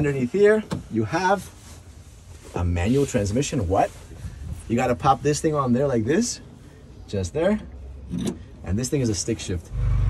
Underneath here, you have a manual transmission. What? You got to pop this thing on there like this, just there. And this thing is a stick shift.